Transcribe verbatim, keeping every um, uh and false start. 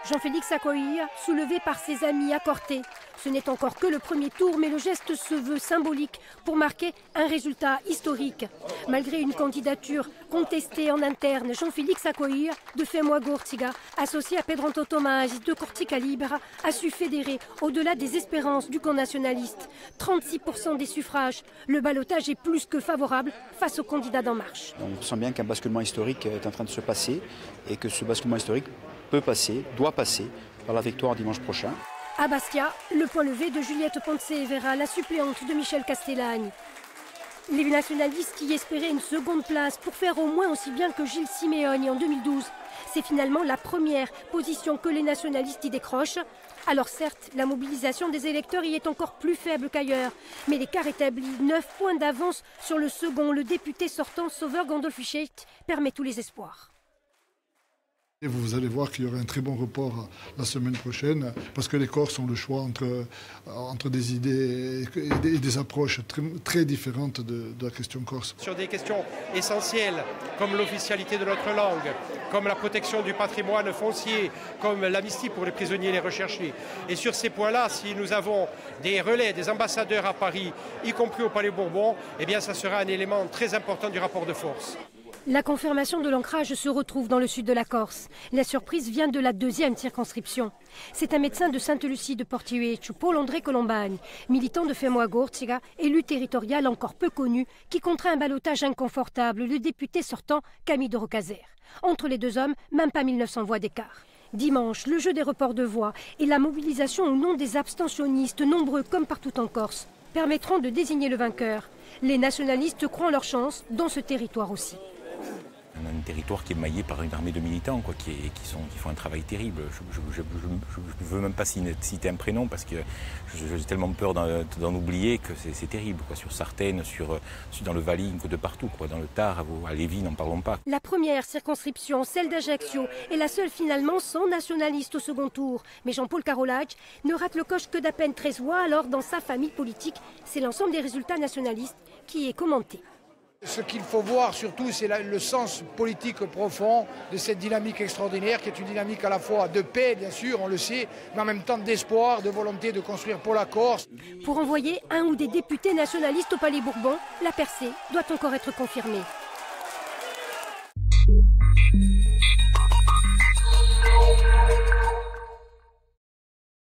Jean-Félix Acoïa, soulevé par ses amis à Corté. Ce n'est encore que le premier tour, mais le geste se veut symbolique pour marquer un résultat historique. Malgré une candidature contestée en interne, Jean-Félix Acoïa de Femoagortiga, associé à Pedro Tomasi de Cortica Libera, a su fédérer au-delà des espérances du camp nationaliste. trente-six pour cent des suffrages. Le ballottage est plus que favorable face aux candidats d'En Marche. On sent bien qu'un basculement historique est en train de se passer et que ce basculement historique peut passer, doit passer par la victoire dimanche prochain. À Bastia, le point levé de Juliette Ponce-Vera, la suppléante de Michel Castellagne. Les nationalistes y espéraient une seconde place pour faire au moins aussi bien que Gilles Simeoni en deux mille douze. C'est finalement la première position que les nationalistes y décrochent. Alors certes, la mobilisation des électeurs y est encore plus faible qu'ailleurs. Mais l'écart établi, neuf points d'avance sur le second, le député sortant Sauveur Gandolfi Scheidt, permet tous les espoirs. Et vous allez voir qu'il y aura un très bon report la semaine prochaine, parce que les Corses ont le choix entre, entre des idées et des, et des approches très, très différentes de, de la question corse. Sur des questions essentielles, comme l'officialité de notre langue, comme la protection du patrimoine foncier, comme l'amnistie pour les prisonniers et les recherchés. Et sur ces points-là, si nous avons des relais, des ambassadeurs à Paris, y compris au Palais Bourbon, eh bien ça sera un élément très important du rapport de force. La confirmation de l'ancrage se retrouve dans le sud de la Corse. La surprise vient de la deuxième circonscription. C'est un médecin de Sainte-Lucie de Portiueccio, Paul-André Colombagne, militant de Femoagortiga, élu territorial encore peu connu, qui contraint un ballottage inconfortable, le député sortant Camille de Rocazère. Entre les deux hommes, même pas mille neuf cents voix d'écart. Dimanche, le jeu des reports de voix et la mobilisation au nom des abstentionnistes, nombreux comme partout en Corse, permettront de désigner le vainqueur. Les nationalistes croient en leur chance dans ce territoire aussi. Un territoire qui est maillé par une armée de militants quoi, qui, est, qui, sont, qui font un travail terrible. Je ne veux même pas citer un prénom parce que j'ai tellement peur d'en oublier que c'est terrible. Quoi, sur Sartène, sur, sur, dans le Valinque, de partout. Quoi, dans le Tard, à Lévis, n'en parlons pas. La première circonscription, celle d'Ajaccio, est la seule finalement sans nationaliste au second tour. Mais Jean-Paul Carolage ne rate le coche que d'à peine treize voix, alors dans sa famille politique, c'est l'ensemble des résultats nationalistes qui est commenté. Ce qu'il faut voir surtout, c'est le sens politique profond de cette dynamique extraordinaire qui est une dynamique à la fois de paix, bien sûr, on le sait, mais en même temps d'espoir, de volonté de construire pour la Corse. Pour envoyer un ou des députés nationalistes au Palais Bourbon, la percée doit encore être confirmée.